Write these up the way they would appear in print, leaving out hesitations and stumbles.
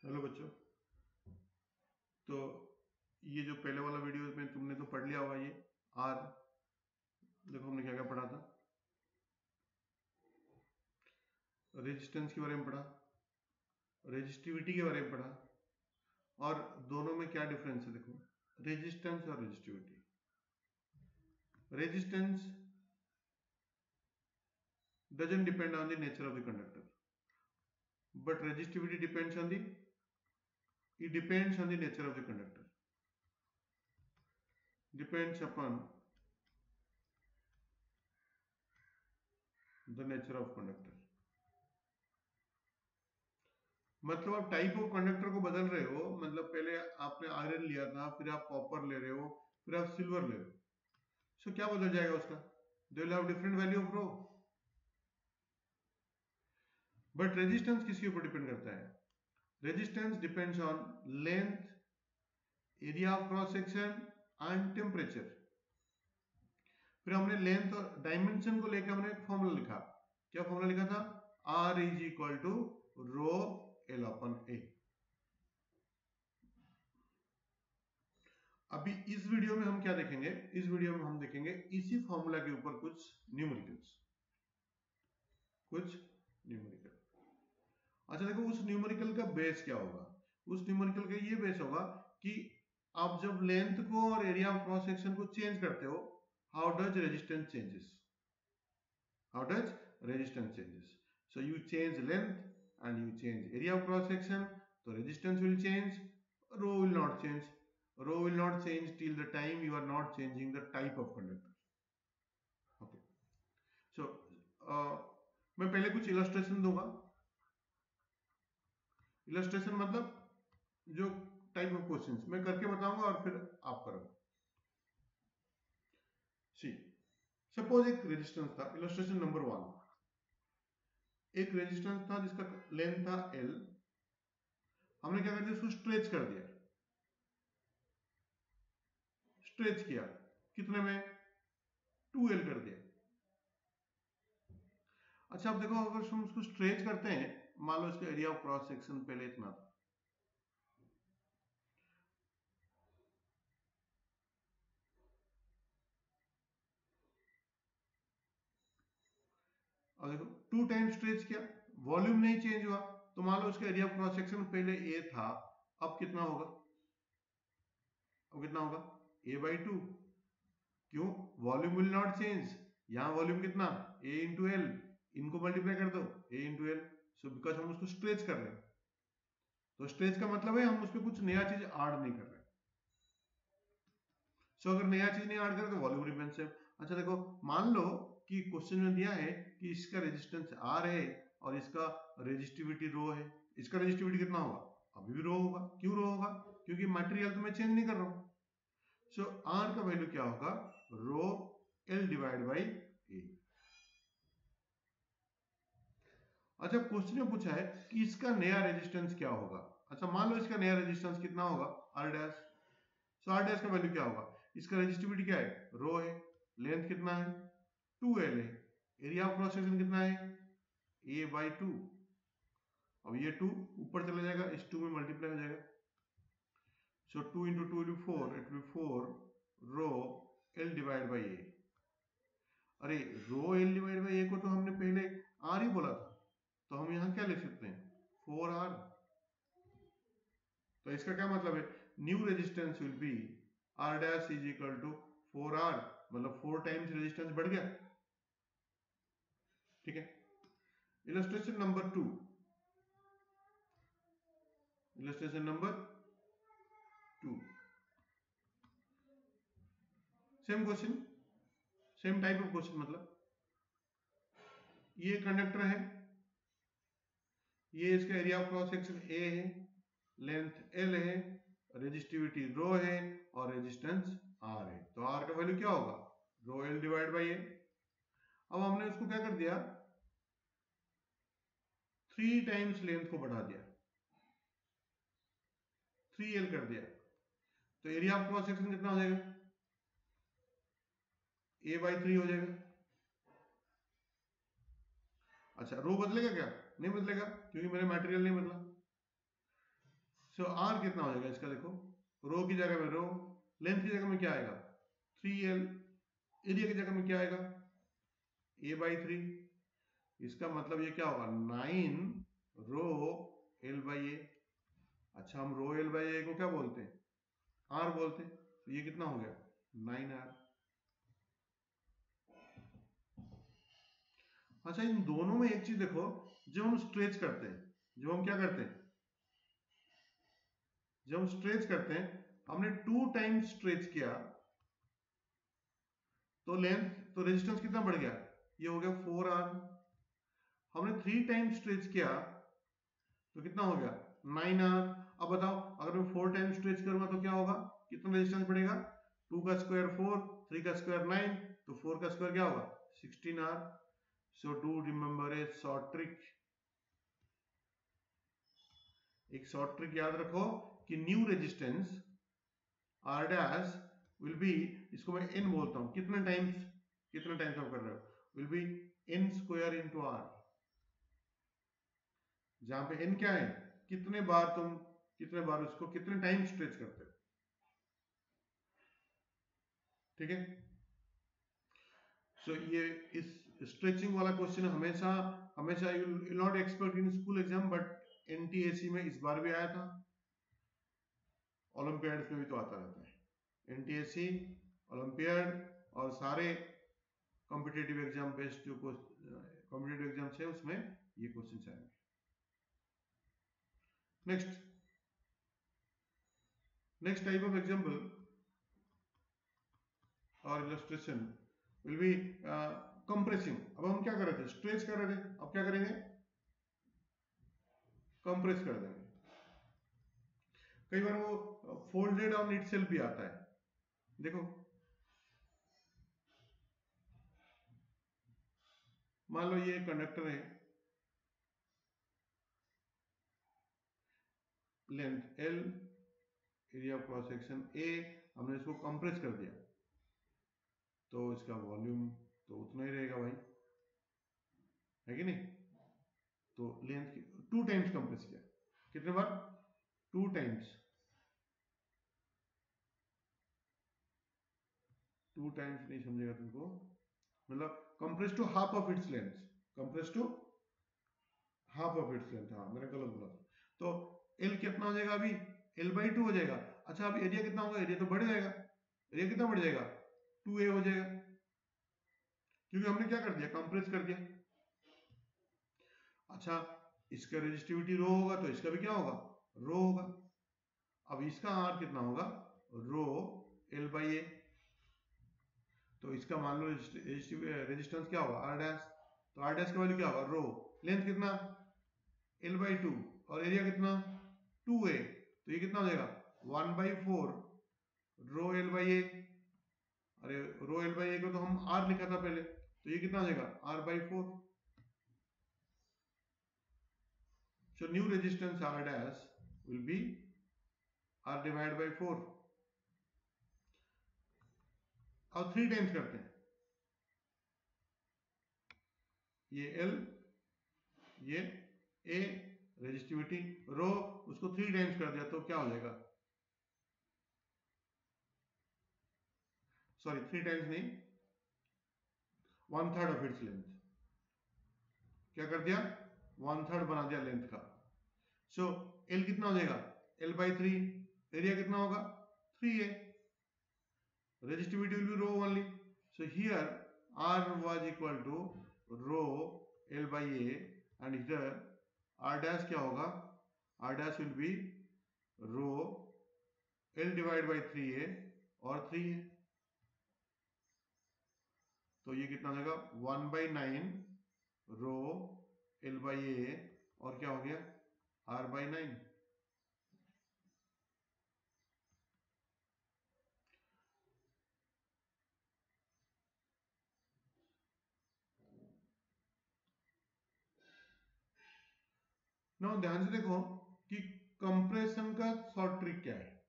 Hello बच्चों। तो ये जो पहले वाला वीडियो में तुमने तो पढ़ लिया होगा। ये आर, देखो हमने क्या क्या पढ़ा था। रेजिस्टेंस के बारे में पढ़ा, रेजिस्टिविटी के बारे में पढ़ा, और दोनों में क्या डिफरेंस है। देखो, रेजिस्टेंस और resistivity. Resistance doesn't depend on the nature of the conductor, but resistivity depends on the nature of the conductor, depends upon the nature of conductor। मतलब आप टाइप ऑफ कंडक्टर को बदल रहे हो। मतलब पहले आपने आयरन लिया था, फिर आप कॉपर ले रहे हो, फिर आप सिल्वर ले रहे हो। सो क्या बदल जाएगा उसका? They will have different value of rho. But resistance किसके ऊपर डिपेंड करता है? Resistance depends on length, area of cross section and temperature. फिर हमने लेंथ और डायमेंशन को लेकर हमने एक फॉर्मूला लिखा। क्या फॉर्मूला लिखा था? R is equal to rho L upon A। अभी इस वीडियो में हम क्या देखेंगे? इस वीडियो में हम देखेंगे इसी फॉर्मूला के ऊपर कुछ न्यूमेरिकल्स। अच्छा देखो, उस न्यूमेरिकल का बेस क्या होगा? उस न्यूमेरिकल का ये बेस होगा कि आप जब लेंथ को और एरिया ऑफ क्रॉस सेक्शन को चेंज करते हो, how does resistance changes? So you change length and you change area of cross section, so resistance will change, rho will not change. Rho will not change till the time you are not changing the type of conductor. Okay. So मैं पहले कुछ illustration दूंगा। Illustration मतलब जो type of questions मैं करके बताऊंगा और फिर आप करो। सी, सपोज एक रेजिस्टेंस था, इलस्ट्रेशन नंबर 1। एक रेजिस्टेंस था जिसका लेंथ था L। हमने क्या कर दिया? उसको स्ट्रेच कर दिया। स्ट्रेच किया कितने में? 2L कर दिया। अच्छा अब देखो, अगर हम उसको स्ट्रेच करते हैं, मान लो इसका एरिया ऑफ क्रॉस सेक्शन पहले इतना था, और देखो 2 टाइम स्ट्रेच किया, वॉल्यूम नहीं चेंज हुआ, तो मान लो इसका एरिया ऑफ क्रॉस सेक्शन पहले A था, अब कितना होगा? A/2। क्यों? Volume will not change. यहां वॉल्यूम कितना? A into L। इनको मल्टीप्लाई कर दो, A into L। So because हम उसको स्ट्रेच कर रहे हैं, तो स्ट्रेच का मतलब है हम उसमें कुछ नया चीज ऐड नहीं कर रहे। सो अगर नया चीज नहीं ऐड करें तो वॉल्यूम रिमेन सेम। अच्छा देखो, मान लो कि क्वेश्चन में दिया है कि इसका रेजिस्टेंस R है और इसका रेजिस्टिविटी रो है। इसका रेजिस्टिविटी कितना होगा? अभी भी रो होगा। क्यों रो होगा? क्योंकि मटेरियल तो मैं चेंज नहीं कर रहा हूं। सो R का वैल्यू क्या होगा? Rho L divide by A। अच्छा, क्वेश्चन में पूछा है कि इसका नया रेजिस्टेंस क्या होगा। अच्छा मान लो इसका नया रेजिस्टेंस कितना होगा? R dash. So R dash का वैल्यू क्या होगा? इसका रेजिस्टिविटी क्या है? रो है। लेंथ कितना है? 2L है। एरिया ऑफ क्रॉस सेक्शन कितना है? A/2। अब ये 2 ऊपर चला जाएगा, इस 2 में मल्टीप्लाई हो जाएगा। So 2 into 2 will be 4, it will be 4 rho L divide by A। अरे rho L divide by A को तो हमने पहले R ही बोला था, तो हम यहां क्या लिख सकते हैं? 4R। तो इसका क्या मतलब है? New resistance will be R dash is equal to 4R, मतलब 4 टाइम्स रेजिस्टेंस बढ़ गया। ठीक है। Illustration number 2। Illustration number 2, same question, same type of question. मतलब ये कंडक्टर है, ये इसका area of cross section A है, लेंथ L है, रेजिस्टिविटी रो है और रेजिस्टेंस R है। तो R का वैल्यू क्या होगा? Rho L divide by A। अब हमने उसको क्या कर दिया? 3 टाइम्स लेंथ को बढ़ा दिया, 3L कर दिया, तो एरिया ऑफ क्रॉस सेक्शन कितना हो जाएगा? A/3 हो जाएगा। अच्छा रो बदलेगा क्या? नहीं बदलेगा, क्योंकि मेरा मटेरियल नहीं बदला। सो आर कितना हो जाएगा इसका, देखो रो की जगह में रो, लेंथ की जगह में क्या आएगा 3l, एरिया की जगह में क्या आएगा a/3। इसका मतलब ये क्या होगा 9 रो l/a। अच्छा हम रो l/a को क्या बोलते हैं, r बोलते हैं, तो ये कितना हो गया 9r। अच्छा इन दोनों में एक चीज देखो, जब हम स्ट्रेच करते हैं, जब हम क्या करते हैं, जब हम स्ट्रेच करते हैं, हमने 2 टाइम्स स्ट्रेच किया तो लेंथ, तो रेजिस्टेंस कितना बढ़ गया, ये हो गया 4r। हमने 3 टाइम्स स्ट्रेच किया तो कितना हो गया 9r। अब बताओ अगर मैं 4 टाइम्स स्ट्रेच करूंगा तो क्या होगा, कितना रेजिस्टेंस बढ़ेगा, 2 का स्क्वायर 4, 3 का स्क्वायर 9, तो 4 का स्क्वायर क्या होगा 16r। So do remember a short trick, एक शॉर्ट ट्रिक याद रखो कि new resistance r dash will be, इसको मैं n बोलता हूं, कितने टाइम्स आप कर रहे हो, will be n square into r, जहां पे n क्या है, कितने बार उसको कितने टाइम स्ट्रेच करते हो, ठीक है। सो ये इस स्ट्रेचिंग वाला क्वेश्चन हमेशा you will not expect in school exam, but NTSC में इस बार भी आया था, ओलंपियाड्स में भी तो आता रहता है एनटीएसी, ओलंपियाड और सारे कॉम्पिटिटिव एग्जाम बेस्ड जो कॉम्पिटिटिव एग्जाम्स है उसमें ये क्वेश्चन आएंगे। नेक्स्ट टाइप ऑफ एग्जाम्पल और इलस्ट्रेशन विल बी कंप्रेसिंग। अब हम क्या कर रहे थे, स्ट्रेच कर रहे थे, अब क्या करेंगे कंप्रेस कर देंगे। कई बार वो फोल्डेड ऑन इटसेल्फ भी आता है, देखो मान लो ये कंडक्टर है, length l, area of cross section a, हमने इसको कंप्रेस कर दिया तो इसका वॉल्यूम तो उतना ही रहेगा भाई, है कि नहीं। तो लेंथ 2 टाइम्स कंप्रेस किया, कितने बार 2 टाइम्स, 2 टाइम्स नहीं समझेगा तुमको, मतलब compress to half of its length, compress to half of its length, हाँ मैंने गलत बोला था। तो l कितना हो जाएगा अभी l/2 हो जाएगा। अच्छा अब एरिया कितना होगा, एरिया तो बढ़ जाएगा, एरिया कितना बढ़ जाएगा 2a हो जाएगा, क्योंकि हमने क्या कर दिया कंप्रेस कर दिया। अच्छा इसका रेजिस्टिविटी रो होगा तो इसका भी क्या होगा रो होगा। अब इसका r कितना होगा रो l/a, तो इसका मान लो रेजिस्टेंस क्या होगा r डैश, तो r डैश का वैल्यू क्या होगा रो, लेंथ कितना l/2 और एरिया कितना 2a, तो ये कितना हो जाएगा 1/4 रो l/a। अरे रो l/a को तो हम r लिखा था पहले, तो ये कितना हो जाएगा r/4। So new resistance R dash will be R divided by 4। अब 3 टाइम्स करते हैं, ये L, ये A, रेजिस्टिविटी रो, उसको 3 टाइम्स कर दिया तो क्या हो जाएगा, सॉरी 3 टाइम्स नहीं, 1/3 ऑफ इट्स लेंथ, क्या कर दिया 1/3 बना दिया लेंथ का। सो L कितना हो जाएगा L/3, एरिया कितना होगा 3a, resistivity will be rho only. So here R was equal to rho l/a and here R dash क्या होगा, R dash will be rho l divided by 3a और 3a, तो ये कितना हो जाएगा 1/9 रो l/a और क्या हो गया r/9। ना ध्यान से देखो कि कंप्रेशन का शॉर्ट ट्रिक क्या है,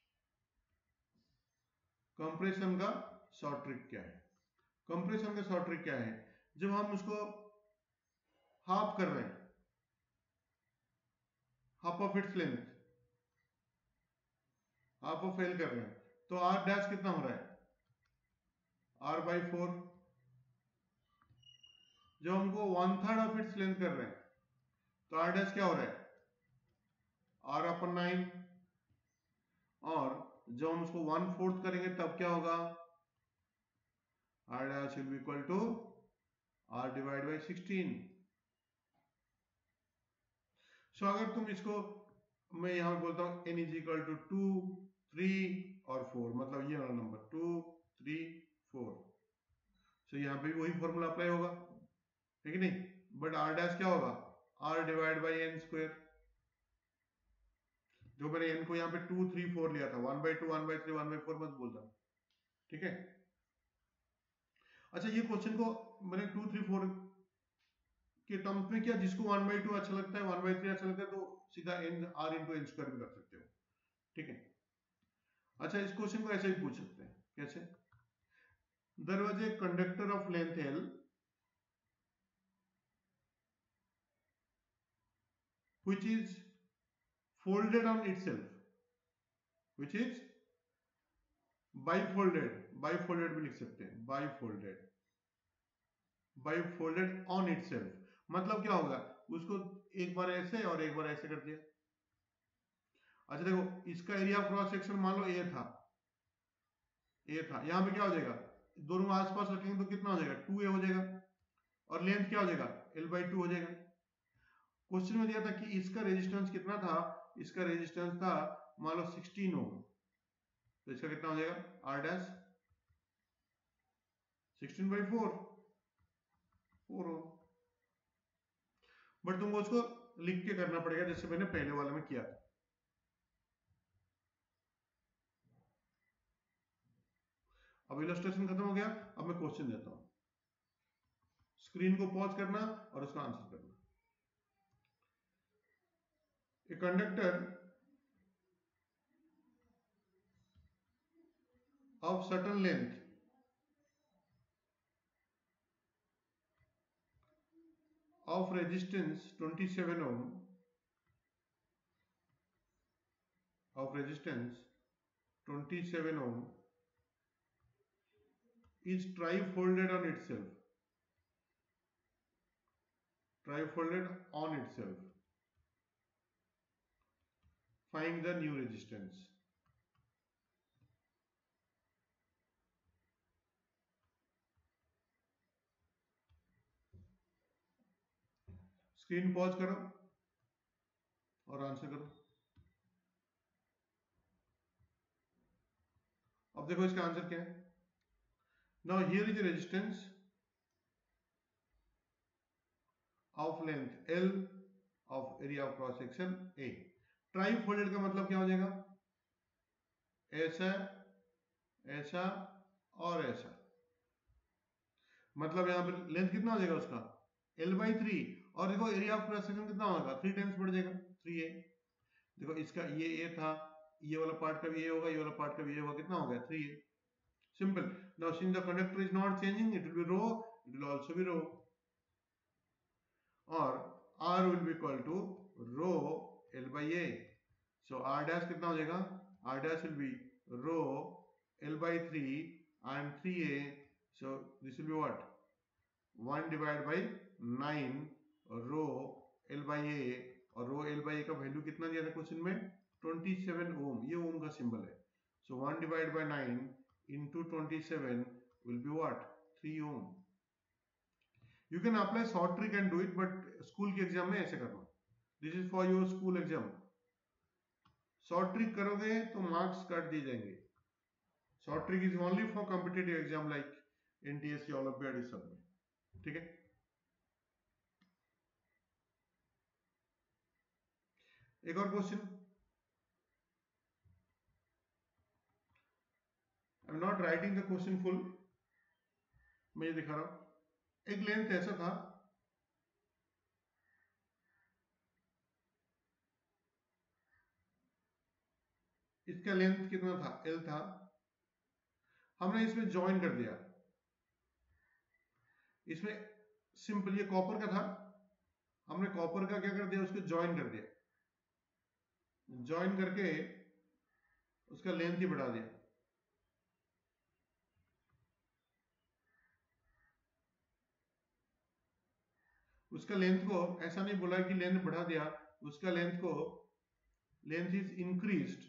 कंप्रेशन का शॉर्ट ट्रिक क्या है, कंप्रेशन का शॉर्ट ट्रिक क्या है, जब हम उसको हाफ कर रहे हैं, हाफ ऑफ इट्स लेंथ, आप वो फेल कर रहे हैं, तो आर डैश कितना हो रहा है, r/4। जो हमको 1/3 ऑफ इट्स लेंथ कर रहे हैं, तो आर डैश क्या हो रहा है, r/9। और जब हम उसको 1/4 करेंगे तब क्या होगा, r dash will be equal to r/16। So अगर तुम इसको, मैं यहां बोलता हूं n इज इक्वल टू 2, 3 और 4, मतलब ये वाला नंबर 2, 3, 4। सो यहाँ पे भी वही फॉर्मूला अप्लाई होगा, है कि नहीं, बट r डैश क्या होगा, r/n²। जो मैंने n को यहाँ पे 2, 3, 4 लिया था, 1/2, 1/3, 1/4 मत बोलता, ठीक है। अच्छा, ये क्वेश्चन को मैंने 2, 3, 4 के टर्म्स में किया, जिसको 1/2 अच्छा लगता है, 1/3 अच्छा लगता है, तो सीधा n r into n square भी कर सकते हो, ठीक है। अच्छा, इस क्वेश्चन को ऐसे भी पूछ सकते हैं, कैसे, there was a conductor of length l which is folded on itself, which is bifolded भी लिख सकते हैं, बाइफोल्डेड ऑन इटसेल्फ। मतलब क्या होगा, उसको एक बार ऐसे और एक बार ऐसे कर दिया। अच्छा देखो, इसका एरिया ऑफ क्रॉस सेक्शन मान लो ए था, यहां पे क्या हो जाएगा, दोनों आसपास रखेंगे तो कितना हो जाएगा, 2a हो जाएगा, और लेंथ क्या हो जाएगा, l/2 हो जाएगा। क्वेश्चन में दिया था कि इसका रेजिस्टेंस कितना था, इसका रेजिस्टेंस था मान लो 16 ओम, तो इसका कितना हो जाएगा, r डैश 16/4, 4 ओम। बट तुमको उसको लिख के करना पड़ेगा, जैसे मैंने पहले वाले में किया था। अब इलस्ट्रेशन खत्म हो गया, अब मैं क्वेश्चन देता हूं, स्क्रीन को पॉज करना और उसका आंसर करना। A conductor of certain length of resistance 27 ohm is trifolded on itself. Find the new resistance. Screen pause करो और आंसर करो। अब देखो इसका आंसर क्या है। Now here is resistance of length L of area of cross section A। Trifolded का मतलब क्या हो जाएगा, ऐसा, ऐसा और ऐसा। मतलब यहां पर लेंथ कितना हो जाएगा उसका, L/3, और देखो एरिया ऑफ क्रॉस सेक्शन कितना होगा, 3 टाइम्स बढ़ जाएगा, 3a। देखो इसका ये a था, ये वाला पार्ट का भी a होगा, ये वाला पार्ट का भी a होगा, कितना हो गया, 3a। Simple. Now since the conductor is not changing, it will be rho, it will also be rho, और r will be equal to rho L/a। so r dash कितना हो जाएगा, r dash will be rho L/3 and 3a, so this will be what, 1 divided by 9 rho L/a, और rho L/a का value कितना दिया था question में, 27 ओम, ये ओम का सिंबल है। so 1 divided by 9 into 27 will be what, 3 ohm. You can apply short trick and do it, but school के एग्जाम में ऐसे करना, this is for your school exam. Short trick करोगे तो मार्क्स काट दिए जाएंगे। Short trick is only for competitive exam like NTSC, olympiad, इस सब में, ठीक है। एक और question, I am not writing the question full, मैं ये दिखा रहा हूं। एक लेंथ ऐसा था, इसका लेंथ कितना था, L था, हमने इसमें ज्वाइन कर दिया, इसमें सिंपल ये कॉपर का था, हमने कॉपर का क्या कर दिया, उसको ज्वाइन कर दिया, ज्वाइन करके उसका लेंथ ही बढ़ा दिया। उसका लेंथ को ऐसा नहीं बोला कि लेंथ बढ़ा दिया, उसका length is increased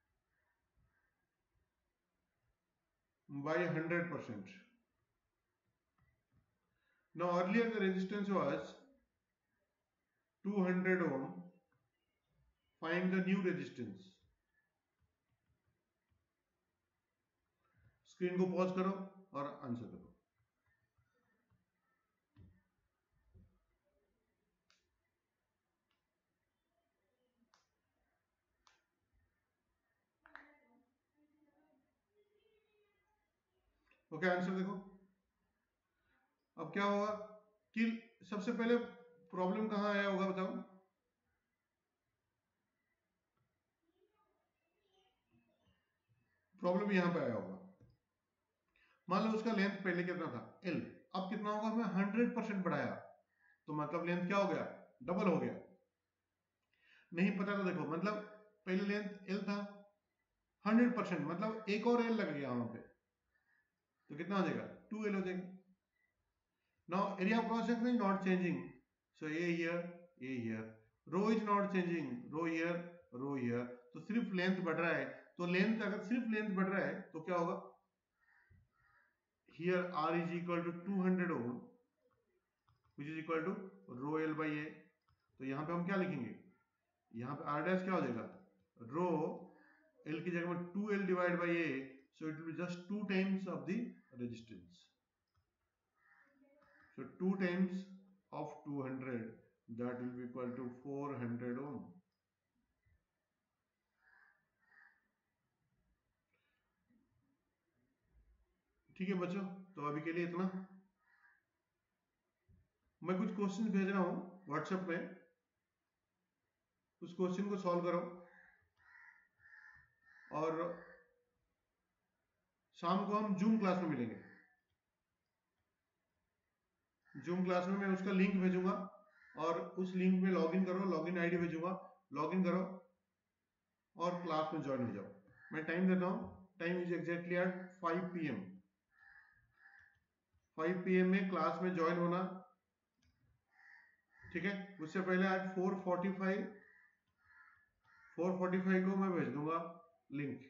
by 100%. Now earlier the resistance was 200 ohm. Find the new resistance. Screen को पॉज करो और आंसर करो। ओके, आंसर देखो। अब क्या होगा कि सबसे पहले प्रॉब्लम कहां आया होगा बताओ? प्रॉब्लम यहां पे आया होगा। मान लो उसका लेंथ पहले कितना था L, अब कितना होगा? हमें 100% बढ़ाया तो मतलब लेंथ क्या हो गया? डबल हो गया। नहीं पता तो देखो, मतलब पहले लेंथ L था, 100% मतलब एक और L लग गया वहां पे, तो कितना हो जाएगा? 2L हो जाएगा। Now area of cross section is not changing, so A here, A here. Rho is not changing, rho here, rho here. तो सिर्फ लेंथ बढ़ रहा है, तो लेंथ अगर सिर्फ लेंथ बढ़ रहा है तो क्या होगा? Here R is equal to 200 ohm, which is equal to rho L by A. तो यहाँ पे हम क्या लिखेंगे? यहाँ पे R डैश क्या हो जाएगा? Rho L की जगह में 2L divided by A, so it will be just 2 times of the resistance. So 2 times of 200, that will be equal to 400 ohm. ठीक है बच्चों, तो अभी के लिए इतना। मैं कुछ क्वेश्चन भेज रहा हूं व्हाट्सएप में, उस क्वेश्चन को सॉल्व करो और शाम को हम जूम क्लास में मिलेंगे। जूम क्लास में मैं उसका लिंक भेजूंगा और उस लिंक में लॉगिन करो, लॉगिन आईडी भेजूंगा, लॉगिन करो और क्लास में ज्वाइन हो जाओ। मैं टाइम देता हूं, time is exactly at 5 PM। 5 PM में क्लास में ज्वाइन होना, ठीक है? उससे पहले आज 4:45 को मैं भेज दूंगा लिंक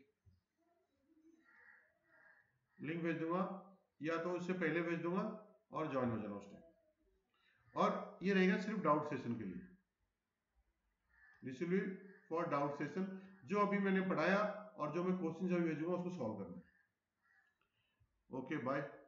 भेज दूंगा, या तो उससे पहले भेज दूंगा और ज्वाइन हो जाना उस टाइम। और ये रहेगा सिर्फ डाउट सेशन के लिए, this will be for doubt session. जो अभी मैंने पढ़ाया और जो मैं क्वेश्चन अभी भेजूंगा उसको सॉल्व करना है। Okay, bye.